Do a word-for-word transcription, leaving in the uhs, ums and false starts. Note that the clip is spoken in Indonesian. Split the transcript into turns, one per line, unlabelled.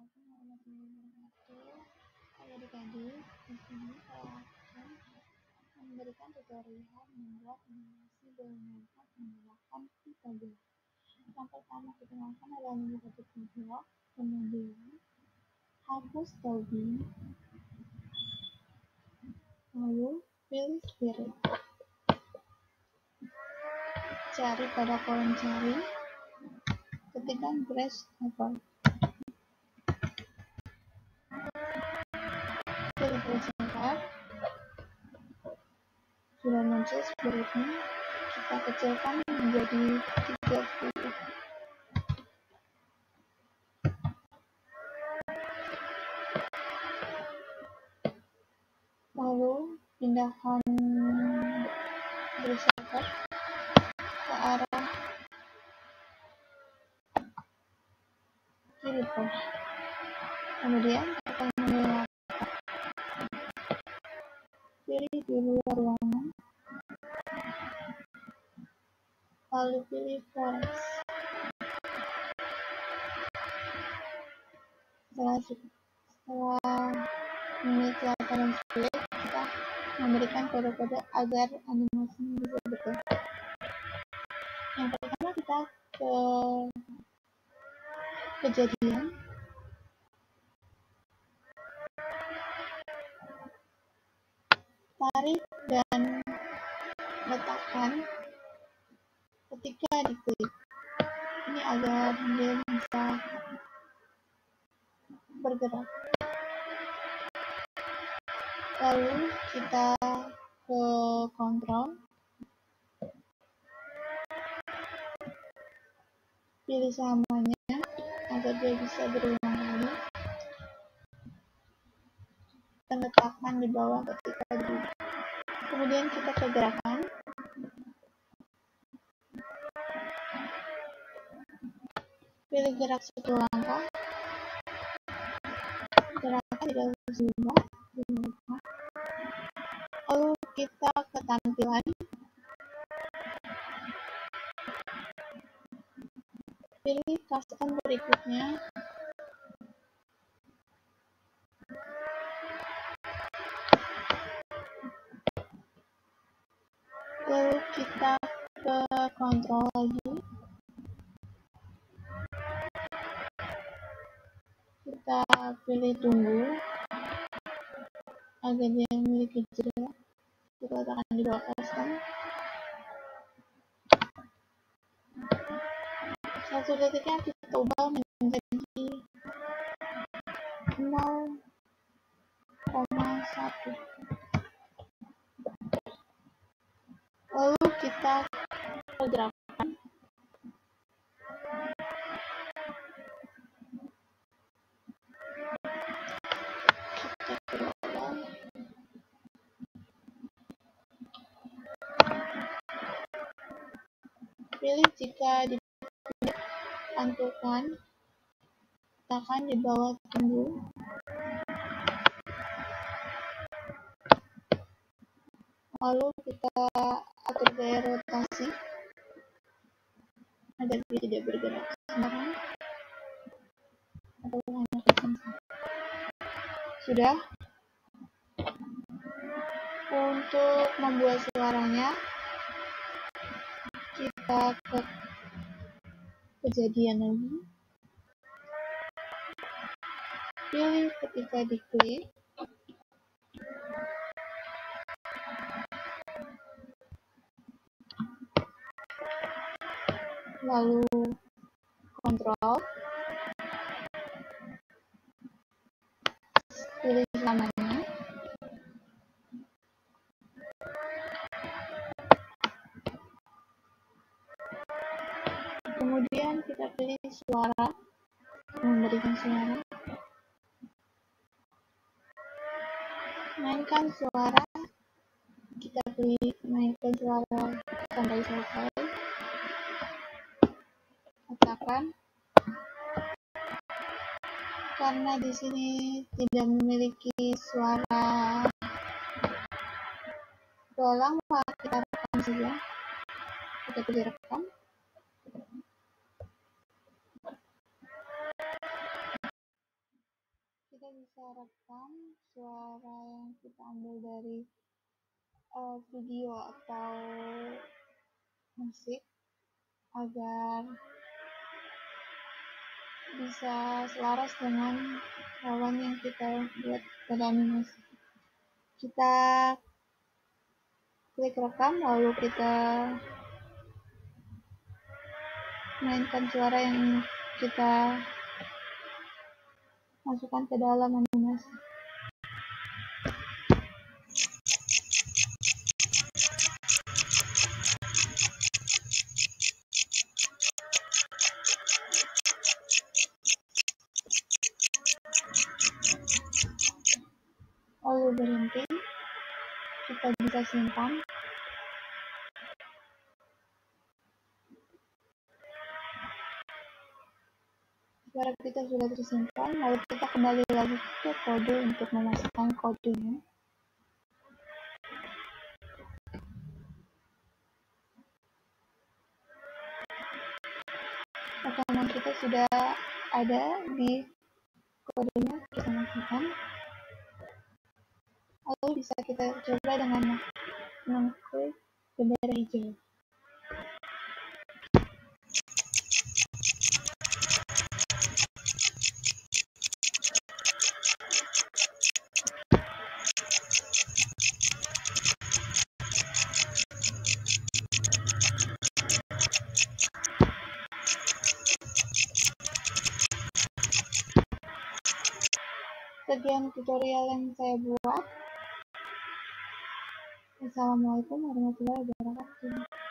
Assalamualaikum warahmatullahi wabarakatuh. Hai adik-adik, di sini saya akan memberikan tutorial membuat animasi bermanfaat menggunakan Pictogram. Yang pertama kita lakukan adalah membuat video, kemudian hapus tagging, lalu pilih spirit. Cari pada kolom cari, ketikkan brush over. Pilih brush over. Sudah muncul spiritnya, kita kecilkan menjadi tiga puluh. Lalu pindahkan brush over ke arah kiri brush. Kemudian kita menyalakan, pilih di luar ruangan, lalu pilih forest. Setelah, setelah memiliki latar dan spirit, kita memberikan kode-kode agar animasinya bisa bergerak. Yang pertama kita ke kejadian, tarik dan letakkan ketika diklik. Ini agar dia bisa bergerak. Lalu kita ke kontrol, pilih samanya agar dia bisa berulang kali, dan letakkan di bawah ketika duduk. Kemudian kita ke gerakan, pilih gerak satu langkah, gerakan tidak harus diubah, lalu kita ke tampilan, pilih custom berikutnya, lalu kita ke kontrol lagi, kita pilih tunggu agar dia memiliki jeda, kita letakkan di bawah custom. Satu detiknya kita ubah menjadi nol koma satu. Lalu kita pergerakan, kita pergerakan, pilih jika dipilih pantulkan, letakkan di bawah tunggu, lalu kita atur gaya rotasi agar dia tidak bergerak sembarangan atau hanya kecil. Sudah. Untuk membuat suaranya, kita ke kejadian lagi, pilih ketika diklik, lalu kontrol, pilih namanya, kemudian kita pilih suara, memberikan suara, mainkan suara, kita pilih mainkan suara sampai selesai, katakan, karena di sini tidak memiliki suara berulang, maka kita rekam saja, kita pilih rekam. bisa rekam suara yang kita ambil dari uh, video atau musik agar bisa selaras dengan hewan yang kita buat pada animasi. Kita klik rekam, lalu kita mainkan suara yang kita masukkan ke dalam animasi. Lalu berhenti, kita bisa simpan. Suara kita sudah tersimpan, lalu kita kembali lagi ke kode untuk memasukkan kodenya. Rekaman kita sudah ada di kodenya, kita masukkan. Lalu bisa kita coba dengan mengklik bendera hijau. Sekian tutorial yang saya buat. Assalamualaikum warahmatullahi wabarakatuh.